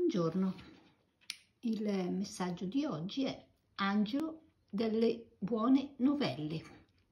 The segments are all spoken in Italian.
Buongiorno, il messaggio di oggi è Angelo delle buone novelle.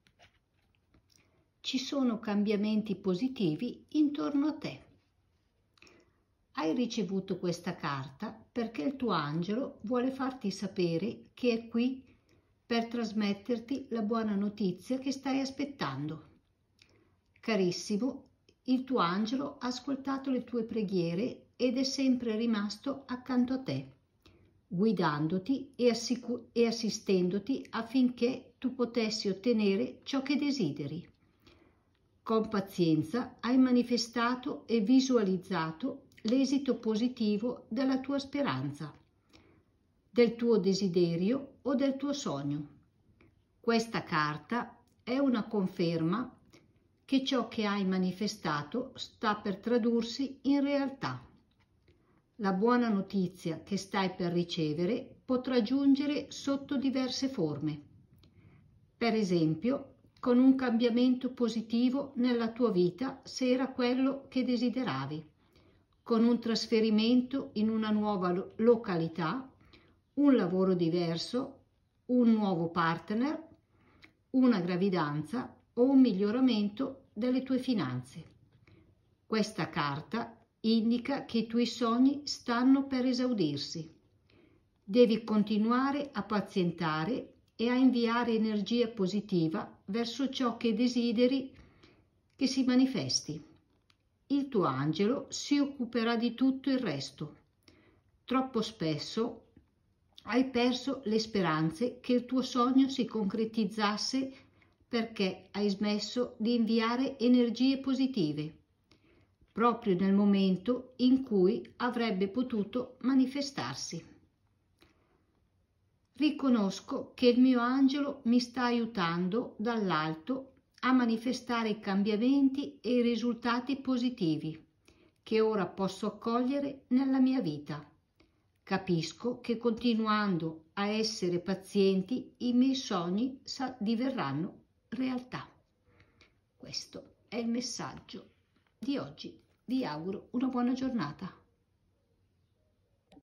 Ci sono cambiamenti positivi intorno a te. Hai ricevuto questa carta perché il tuo angelo vuole farti sapere che è qui per trasmetterti la buona notizia che stai aspettando. Carissimo, il tuo angelo ha ascoltato le tue preghiere ed è sempre rimasto accanto a te, guidandoti e assistendoti affinché tu potessi ottenere ciò che desideri. Con pazienza hai manifestato e visualizzato l'esito positivo della tua speranza, del tuo desiderio o del tuo sogno. Questa carta è una conferma che ciò che hai manifestato sta per tradursi in realtà. La buona notizia che stai per ricevere potrà giungere sotto diverse forme. Per esempio, con un cambiamento positivo nella tua vita se era quello che desideravi, con un trasferimento in una nuova località, un lavoro diverso, un nuovo partner, una gravidanza o un miglioramento delle tue finanze. Questa carta indica che i tuoi sogni stanno per esaudirsi. Devi continuare a pazientare e a inviare energia positiva verso ciò che desideri che si manifesti. Il tuo angelo si occuperà di tutto il resto. Troppo spesso hai perso le speranze che il tuo sogno si concretizzasse perché hai smesso di inviare energie positive, proprio nel momento in cui avrebbe potuto manifestarsi. Riconosco che il mio angelo mi sta aiutando dall'alto a manifestare i cambiamenti e i risultati positivi che ora posso accogliere nella mia vita. Capisco che continuando a essere pazienti i miei sogni diverranno realtà. Questo è il messaggio di oggi. Vi auguro una buona giornata.